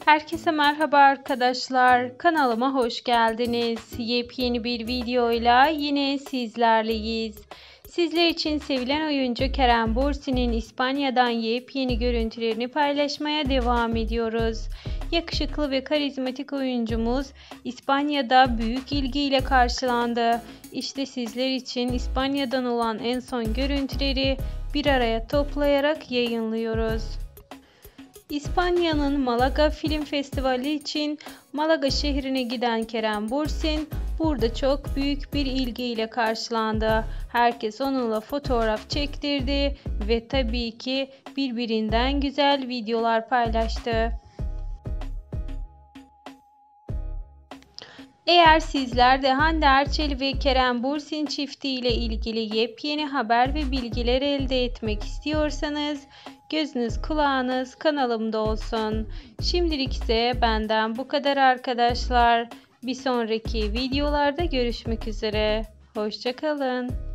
Herkese merhaba arkadaşlar. Kanalıma hoş geldiniz. Yepyeni bir videoyla yine sizlerleyiz. Sizler için sevilen oyuncu Kerem Bürsin'in İspanya'dan yepyeni görüntülerini paylaşmaya devam ediyoruz. Yakışıklı ve karizmatik oyuncumuz İspanya'da büyük ilgiyle karşılandı. İşte sizler için İspanya'dan olan en son görüntüleri bir araya toplayarak yayınlıyoruz. İspanya'nın Malaga Film Festivali için Malaga şehrine giden Kerem Bürsin burada çok büyük bir ilgiyle karşılandı. Herkes onunla fotoğraf çektirdi ve tabii ki birbirinden güzel videolar paylaştı. Eğer sizler de Hande Erçel ve Kerem Bürsin çifti ile ilgili yepyeni haber ve bilgiler elde etmek istiyorsanız gözünüz kulağınız kanalımda olsun. Şimdilik ise benden bu kadar arkadaşlar. Bir sonraki videolarda görüşmek üzere. Hoşça kalın.